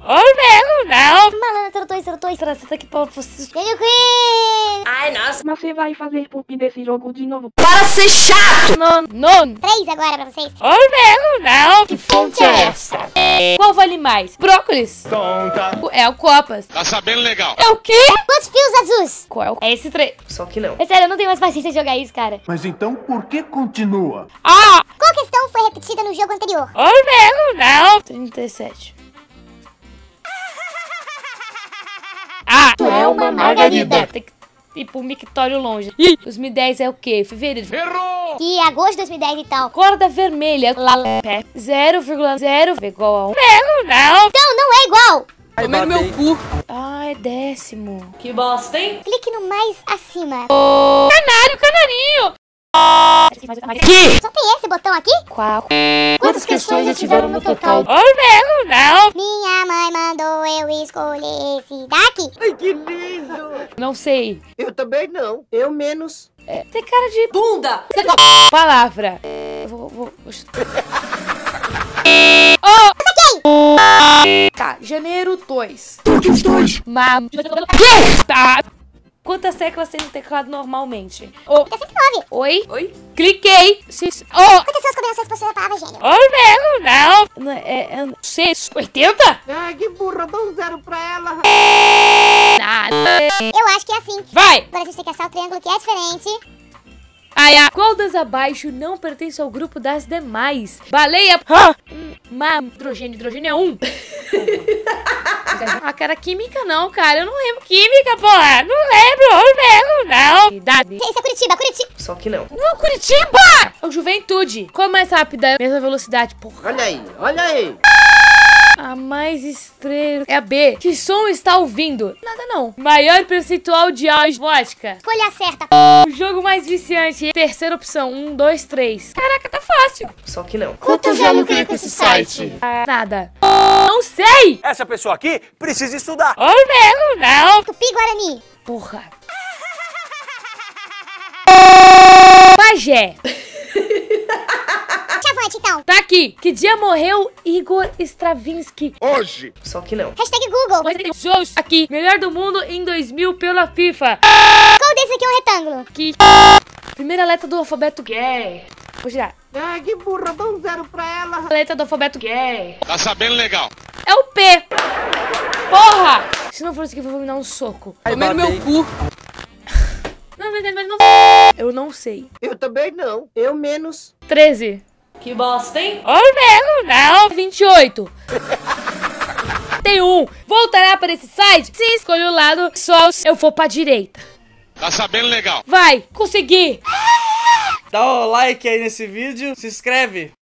Olha, não. Malandro, acertou. Você tá aqui pra você. Ai, nossa. Você vai fazer pulp nesse jogo de novo. Para ser chato! Não. 3 agora pra vocês. Olha, não. Que fonte é essa? Qual vale mais? Brócolis. Tonta. É o Copas. Tá sabendo legal. É o quê? Quantos fios azuis? Qual é o... É esse 3. Só que não. É sério, eu não tenho mais paciência de jogar isso, cara. Mas então por que continua? Ah! Qual questão foi repetida no jogo anterior? Olha, não. 37. Ah! Tu é uma margarida. Tem que ir pro mictório longe. Ih, 2010 é o quê? Fevereiro. Errou! Que agosto de 2010 e tal. Corda vermelha. Pé. 0,0 igual a 1. Não. Então não é igual. Comendo meu cu. Ah, é décimo. Que bosta, hein? Clique no mais acima. Canarinho. Aqui. Só tem esse botão aqui? Qual? Quantas questões já tiveram no total? Olha, não. Minha mãe mandou eu escolher esse daqui. Ai, que lindo! Não sei. Eu também não. Eu menos. Tem cara de Bunda! palavra. Eu vou chutar. Tá, janeiro 2. Por que os dois? Tá. Quantas teclas tem no teclado normalmente? Oh. 89. Oi? Oi? Cliquei. Quantas suas combinações possuem a palavra gênero? Olha, não. É 680? Ai, que burra. Dá um 0 pra ela. Nada. Eu acho que é assim. Vai. Agora a gente tem que achar o triângulo que é diferente. Qual das abaixo não pertence ao grupo das demais? Baleia. Hidrogênio é 1. Cara, química não, cara. Eu não lembro química, porra. Não lembro, não. Idade. Isso é Curitiba. Só que não. Não, Curitiba! É o Juventude. Qual é mais rápida? Mesma velocidade, porra. Olha aí. A mais estrela é a B. Que som está ouvindo? Nada não. Maior percentual de áudio vodka. Escolha certa. O jogo mais viciante. Terceira opção. 1, 2, 3. Caraca, tá fácil. Só que não. Quanto já lucrei com esse site? Nada. Não sei. Essa pessoa aqui precisa estudar. Olha, não. Tupi Guarani. Porra. Pajé. Chavante, então. Tá aqui. Que dia morreu Igor Stravinsky? Hoje. Só que não. Hashtag Google. Jogos aqui. Melhor do mundo em 2000 pela FIFA. Qual desse aqui é um retângulo? Que primeira letra do alfabeto gay. Vou girar. Ai, que burra. Dá um 0 pra ela. Letra do alfabeto gay. Tá sabendo legal. É o P. Porra! Se não for isso aqui, eu vou me dar um soco. Comendo meu cu. Não. Eu não sei. Eu também não. Eu menos. 13. Que bosta, hein? Olha, não. 28. Tem um. Voltará para esse site? Se escolher o lado, só eu vou pra direita. Tá sabendo legal. Vai, consegui. Dá o like aí nesse vídeo, se inscreve.